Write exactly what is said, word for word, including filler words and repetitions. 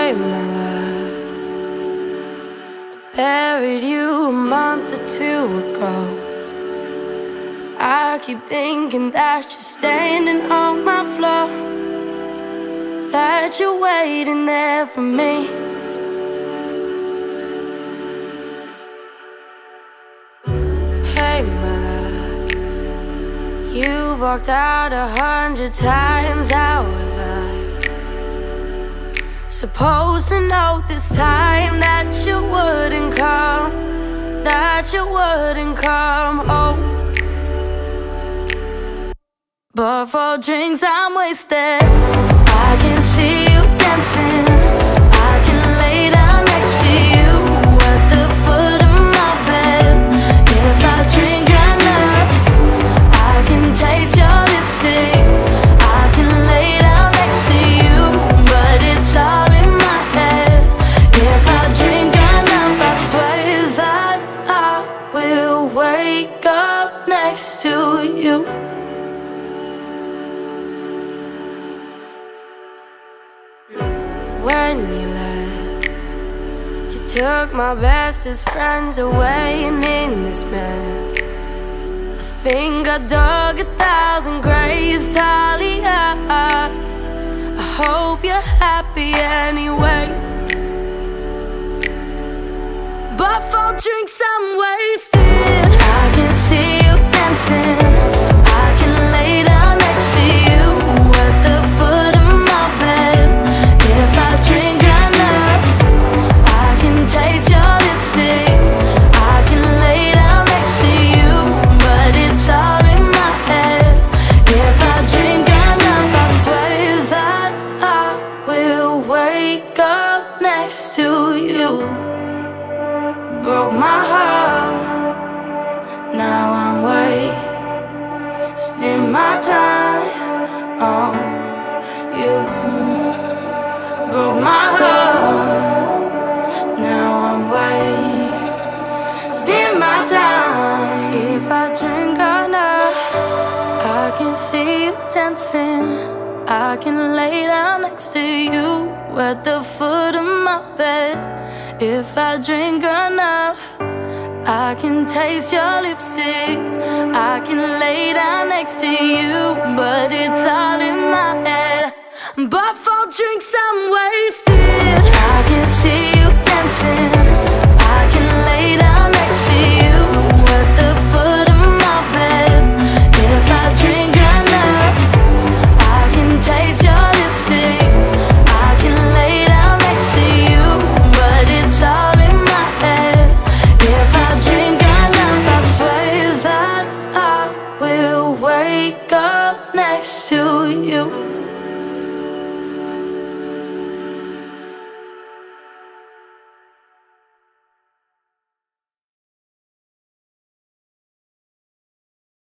Hey my love, I buried you a month or two ago. I keep thinking that you're standing on my floor, that you're waiting there for me. Hey my love, you've walked out a hundred times. How was I supposed to know this time that you wouldn't come, that you wouldn't come home? But for drinks I'm wasted, I can see you dancing, I can lay down next to you at the foot of my bed. If I drink enough, I can taste your lipstick, I can lay down next to you, but it's all in my head. If I drink enough, I swear that I will wake up next to you. When you left, you took my bestest friends away, and in this mess, I think I dug a thousand graves. Talia, I hope you're happy anyway. But for drinks I'm wasted, I can see you dancing, I can lay down next to you at the foot of my bed. If I drink enough, I can taste your lipstick, I can lay down next to you, but it's all in my head. If I drink enough, I swear that I will wake up next to you. Broke my heart, now I'm wasting my time on you. Broke my heart, now I'm wasting my time. If I drink enough, I can see you dancing, I can lay down next to you at the foot of my bed. If I drink enough, I can taste your lipstick, I can lay down next to you, but it's all in my head. But for drinks I'm wasted, I can see you dancing, I can lay down next to you at the foot of my bed. If I drink enough, I can taste your lipstick, I can lay down next to you, but it's all in my head. If I drink enough, I swear that I will wake up next to you.